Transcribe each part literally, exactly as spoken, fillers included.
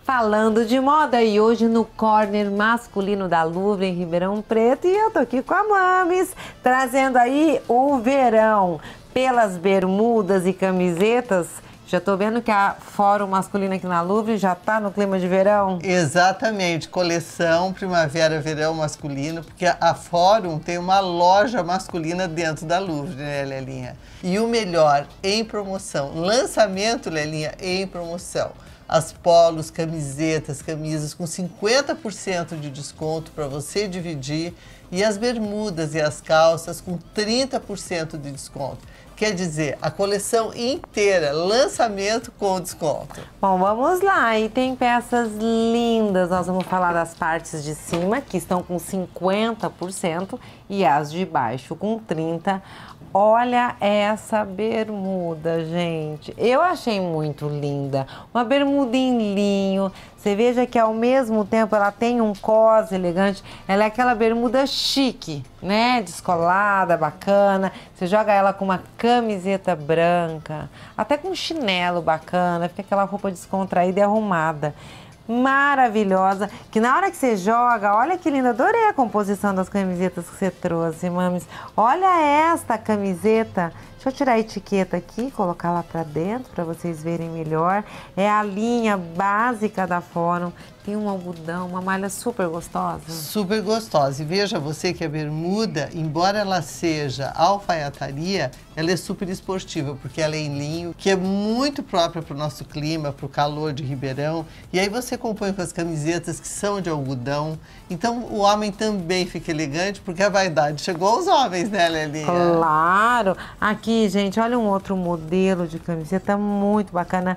falando de moda e hoje no corner masculino da Louvre em Ribeirão Preto e eu tô aqui com a Mames, trazendo aí o verão pelas bermudas e camisetas. Já tô vendo que a Fórum masculina aqui na Louvre já tá no clima de verão. Exatamente, coleção primavera-verão masculino, porque a Fórum tem uma loja masculina dentro da Louvre, né, Lelinha? E o melhor, em promoção, lançamento, Lelinha, em promoção. As polos, camisetas, camisas com cinquenta por cento de desconto para você dividir e as bermudas e as calças com trinta por cento de desconto. Quer dizer, a coleção inteira, lançamento com desconto. Bom, vamos lá. E tem peças lindas. Nós vamos falar das partes de cima, que estão com cinquenta por cento, e as de baixo com trinta por cento. Olha essa bermuda, gente. Eu achei muito linda. Uma bermuda em linho. Você veja que ao mesmo tempo ela tem um cos elegante. Ela é aquela bermuda chique, né? Descolada, bacana. Você joga ela com uma camiseta branca, até com um chinelo bacana. Fica aquela roupa descontraída e arrumada. Maravilhosa, que na hora que você joga, olha que linda, adorei a composição das camisetas que você trouxe, Mames. Olha esta camiseta, deixa eu tirar a etiqueta aqui e colocar lá pra dentro para vocês verem melhor. É a linha básica da Fórum, tem um algodão, uma malha super gostosa. Super gostosa, e veja você que a bermuda, embora ela seja alfaiataria, ela é super esportiva, porque ela é em linho, que é muito própria para o nosso clima, para o calor de Ribeirão, e aí você compõe com as camisetas que são de algodão, então o homem também fica elegante, porque a vaidade chegou aos homens, né, Lelinha? Claro! Aqui, gente, olha um outro modelo de camiseta muito bacana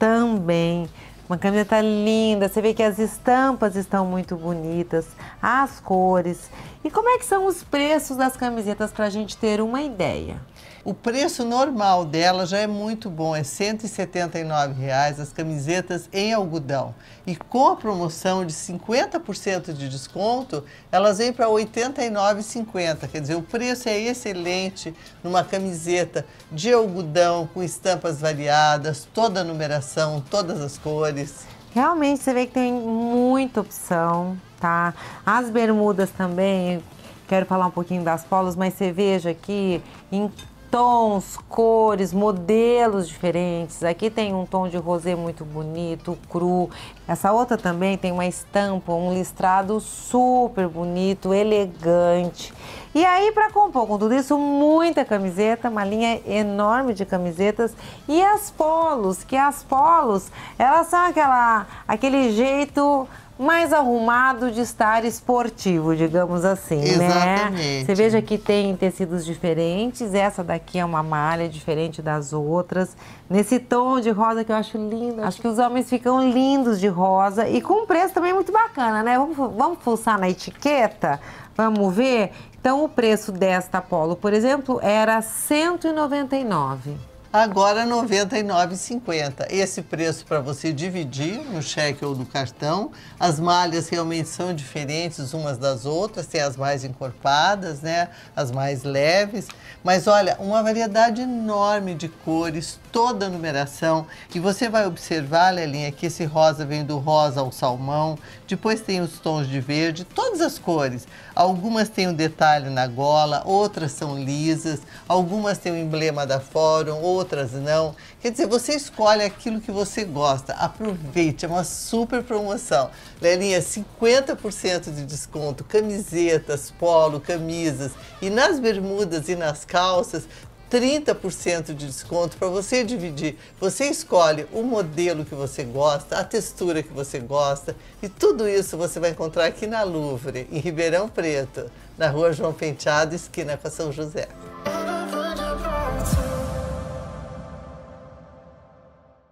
também. Uma camiseta linda, você vê que as estampas estão muito bonitas, as cores. E como é que são os preços das camisetas para a gente ter uma ideia? O preço normal dela já é muito bom, é cento e setenta e nove reais as camisetas em algodão. E com a promoção de cinquenta por cento de desconto, elas vêm para oitenta e nove reais e cinquenta centavos. Quer dizer, o preço é excelente numa camiseta de algodão com estampas variadas, toda a numeração, todas as cores. Realmente você vê que tem muita opção, tá? As bermudas também, quero falar um pouquinho das polos, mas você veja aqui em tons, cores, modelos diferentes. Aqui tem um tom de rosé muito bonito, cru. Essa outra também tem uma estampa, um listrado super bonito, elegante. E aí, para compor com tudo isso, muita camiseta, uma linha enorme de camisetas. E as polos, que as polos, elas são aquela, aquele jeito mais arrumado de estar esportivo, digamos assim, Exatamente. Né? Você veja que tem tecidos diferentes, essa daqui é uma malha diferente das outras, nesse tom de rosa que eu acho lindo. Acho que os homens ficam lindos de rosa e com um preço também muito bacana, né? Vamos, vamos pulsar na etiqueta? Vamos ver? Então, o preço desta polo, por exemplo, era cento e noventa e nove reais. Agora noventa e nove reais e cinquenta centavos. Esse preço para você dividir no cheque ou no cartão. As malhas realmente são diferentes umas das outras, tem as mais encorpadas, né? As mais leves. Mas olha, uma variedade enorme de cores, toda a numeração. E você vai observar, Lelinha, que esse rosa vem do rosa ao salmão. Depois tem os tons de verde, todas as cores. Algumas têm um detalhe na gola, outras são lisas, algumas têm o emblema da Fórum, outras não. Quer dizer, você escolhe aquilo que você gosta. Aproveite, é uma super promoção. Lelinha, cinquenta por cento de desconto, camisetas, polo, camisas. E nas bermudas e nas calças, trinta por cento de desconto para você dividir. Você escolhe o modelo que você gosta, a textura que você gosta. E tudo isso você vai encontrar aqui na Louvre, em Ribeirão Preto, na rua João Penteado, esquina com a São José.